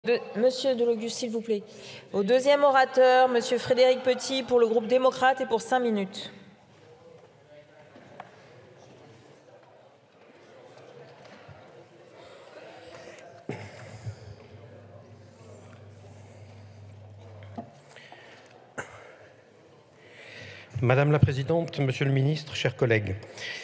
Monsieur Delogus, s'il vous plaît. Au deuxième orateur, Monsieur Frédéric Petit pour le groupe démocrate et pour 5 minutes. Madame la Présidente, Monsieur le Ministre, chers collègues,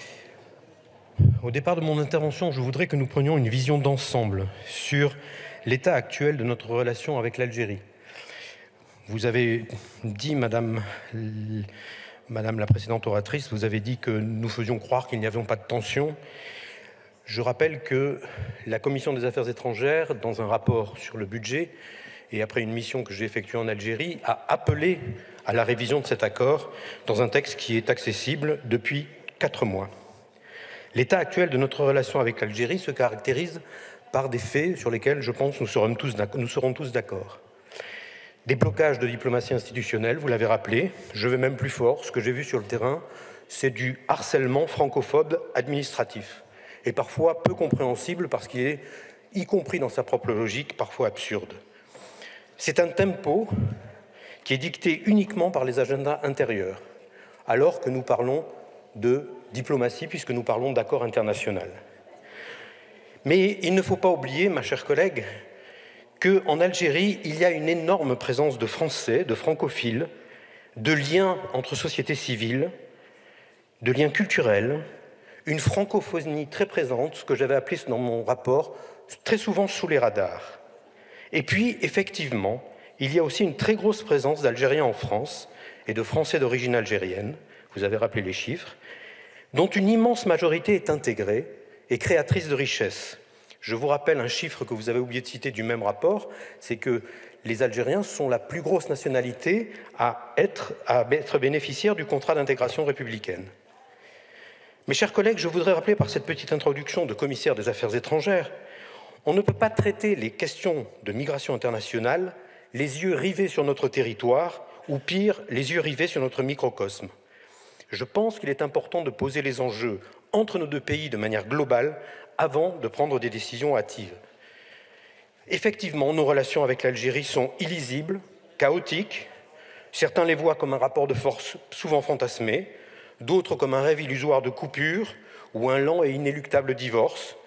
au départ de mon intervention, je voudrais que nous prenions une vision d'ensemble sur l'état actuel de notre relation avec l'Algérie. Vous avez dit, Madame la Présidente oratrice, vous avez dit que nous faisions croire qu'il n'y avait pas de tension. Je rappelle que la Commission des Affaires étrangères, dans un rapport sur le budget, et après une mission que j'ai effectuée en Algérie, a appelé à la révision de cet accord dans un texte qui est accessible depuis 4 mois. L'état actuel de notre relation avec l'Algérie se caractérise par des faits sur lesquels, je pense, nous serons tous d'accord. Des blocages de diplomatie institutionnelle, vous l'avez rappelé. Je vais même plus fort. Ce que j'ai vu sur le terrain, c'est du harcèlement francophobe administratif, et parfois peu compréhensible parce qu'il est, y compris dans sa propre logique, parfois absurde. C'est un tempo qui est dicté uniquement par les agendas intérieurs, alors que nous parlons de diplomatie, puisque nous parlons d'accord international. Mais il ne faut pas oublier, ma chère collègue, qu'en Algérie, il y a une énorme présence de Français, de francophiles, de liens entre sociétés civiles, de liens culturels, une francophonie très présente, ce que j'avais appelé dans mon rapport, très souvent sous les radars. Et puis, effectivement, il y a aussi une très grosse présence d'Algériens en France et de Français d'origine algérienne, vous avez rappelé les chiffres, dont une immense majorité est intégrée et créatrice de richesses. Je vous rappelle un chiffre que vous avez oublié de citer du même rapport, c'est que les Algériens sont la plus grosse nationalité à être bénéficiaire du contrat d'intégration républicaine. Mes chers collègues, je voudrais rappeler par cette petite introduction de commissaire des Affaires étrangères, on ne peut pas traiter les questions de migration internationale les yeux rivés sur notre territoire, ou pire, les yeux rivés sur notre microcosme. Je pense qu'il est important de poser les enjeux entre nos deux pays de manière globale avant de prendre des décisions hâtives. Effectivement, nos relations avec l'Algérie sont illisibles, chaotiques. Certains les voient comme un rapport de force souvent fantasmé, d'autres comme un rêve illusoire de coupure ou un lent et inéluctable divorce,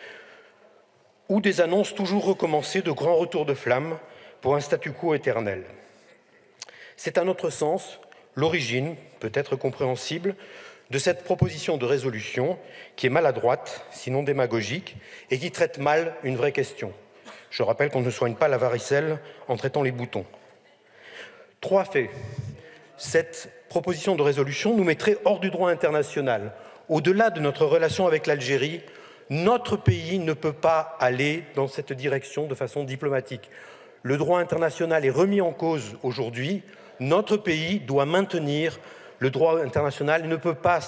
ou des annonces toujours recommencées de grands retours de flamme pour un statu quo éternel. C'est à notre sens l'origine, peut-être compréhensible, de cette proposition de résolution qui est maladroite, sinon démagogique, et qui traite mal une vraie question. Je rappelle qu'on ne soigne pas la varicelle en traitant les boutons. 3 faits. Cette proposition de résolution nous mettrait hors du droit international. Au-delà de notre relation avec l'Algérie, notre pays ne peut pas aller dans cette direction de façon diplomatique. Le droit international est remis en cause aujourd'hui. Notre pays doit maintenir le droit international, ne peut pas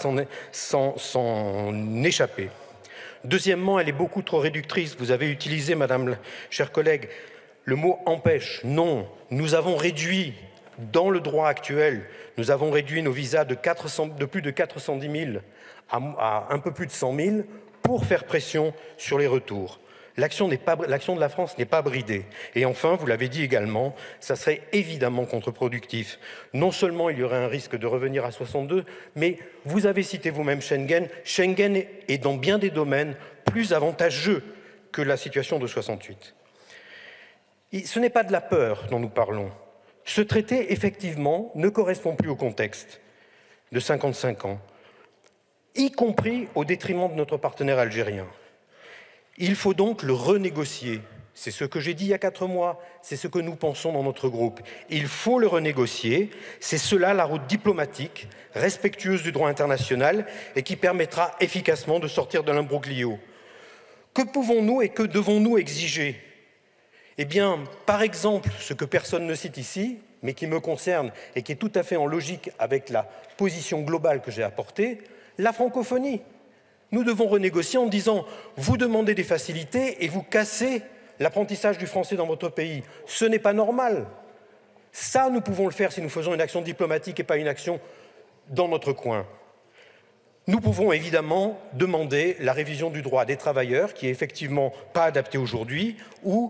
s'en échapper. Deuxièmement, elle est beaucoup trop réductrice. Vous avez utilisé, madame la chère collègue, le mot empêche. Non, nous avons réduit, dans le droit actuel, nous avons réduit nos visas de plus de 410 000 à un peu plus de 100 000 pour faire pression sur les retours. L'action de la France n'est pas bridée. Et enfin, vous l'avez dit également, ça serait évidemment contre-productif. Non seulement il y aurait un risque de revenir à 62, mais vous avez cité vous-même Schengen. Schengen est dans bien des domaines plus avantageux que la situation de 68. Ce n'est pas de la peur dont nous parlons. Ce traité, effectivement, ne correspond plus au contexte de 55 ans, y compris au détriment de notre partenaire algérien. Il faut donc le renégocier. C'est ce que j'ai dit il y a 4 mois, c'est ce que nous pensons dans notre groupe. Il faut le renégocier, c'est cela la route diplomatique, respectueuse du droit international et qui permettra efficacement de sortir de l'imbroglio. Que pouvons-nous et que devons-nous exiger ? Eh bien, par exemple, ce que personne ne cite ici, mais qui me concerne et qui est tout à fait en logique avec la position globale que j'ai apportée, la francophonie. Nous devons renégocier en disant « vous demandez des facilités et vous cassez l'apprentissage du français dans votre pays. Ce n'est pas normal. » Ça, nous pouvons le faire si nous faisons une action diplomatique et pas une action dans notre coin. Nous pouvons évidemment demander la révision du droit des travailleurs, qui est effectivement pas adapté aujourd'hui, ou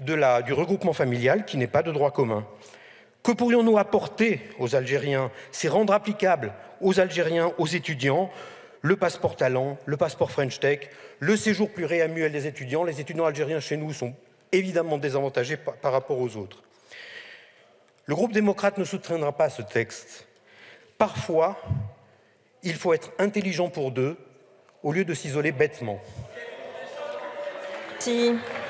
du regroupement familial qui n'est pas de droit commun. Que pourrions-nous apporter aux Algériens? C'est rendre applicable aux Algériens, aux étudiants, le passeport talent, le passeport French Tech, le séjour pluriannuel des étudiants. Les étudiants algériens chez nous sont évidemment désavantagés par rapport aux autres. Le groupe démocrate ne soutiendra pas ce texte. Parfois, il faut être intelligent pour deux, au lieu de s'isoler bêtement. Merci.